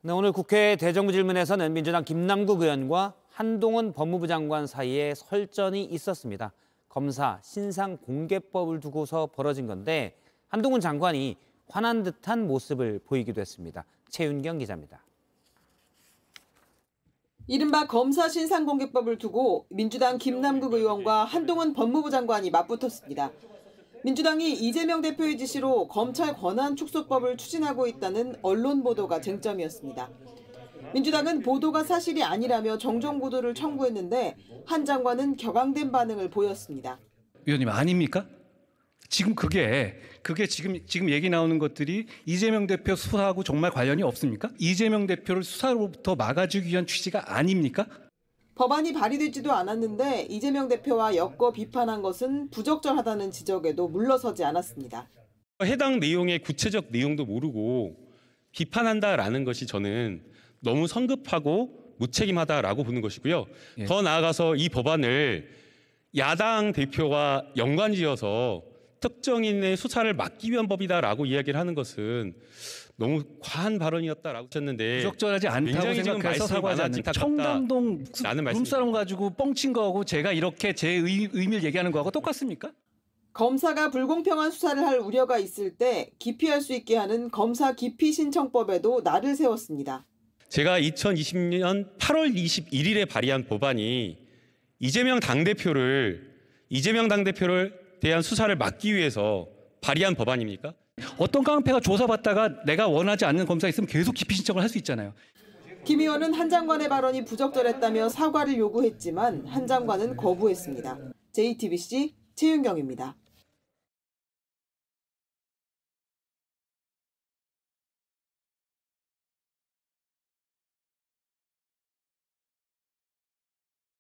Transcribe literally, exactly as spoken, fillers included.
네, 오늘 국회 대정부 질문에서는 민주당 김남국 의원과 한동훈 법무부 장관 사이에 설전이 있었습니다. 검사 신상 공개법을 두고서 벌어진 건데 한동훈 장관이 화난 듯한 모습을 보이기도 했습니다. 최윤경 기자입니다. 이른바 검사 신상공개법을 두고 민주당 김남국 의원과 한동훈 법무부 장관이 맞붙었습니다. 민주당이 이재명 대표의 지시로 검찰 권한축소법을 추진하고 있다는 언론 보도가 쟁점이었습니다. 민주당은 보도가 사실이 아니라며 정정 보도를 청구했는데 한 장관은 격앙된 반응을 보였습니다. 의원님 아닙니까? 지금 그게 그게 지금 지금 얘기 나오는 것들이 이재명 대표 수사하고 정말 관련이 없습니까? 이재명 대표를 수사로부터 막아주기 위한 취지가 아닙니까? 법안이 발의되지도 않았는데 이재명 대표와 엮어 비판한 것은 부적절하다는 지적에도 물러서지 않았습니다. 해당 내용의 구체적 내용도 모르고 비판한다라는 것이 저는 너무 성급하고 무책임하다라고 보는 것이고요. 예. 더 나아가서 이 법안을 야당 대표와 연관지어서 특정인의 수사를 막기 위한 법이다라고 이야기를 하는 것은 너무 과한 발언이었다라고 하셨는데 부적절하지 않다고 생각해서 사과하지 않는 청담동 룸사람 가지고 뻥친 거하고 제가 이렇게 제 의, 의미를 얘기하는 거하고 똑같습니까? 검사가 불공평한 수사를 할 우려가 있을 때 기피할 수 있게 하는 검사 기피 신청법에도 날을 세웠습니다. 제가 이천이십 년 팔월 이십일일에 발의한 법안이 이재명 당대표를 이재명 당대표를 대한 수사를 막기 위해서 발의한 법안입니까? 어떤 깡패가 조사받다가 내가 원하지 않는 검사 있으면 계속 기피 신청을 할 수 있잖아요. 김 의원은 한 장관의 발언이 부적절했다며 사과를 요구했지만 한 장관은 거부했습니다. 제이티비씨 최윤경입니다.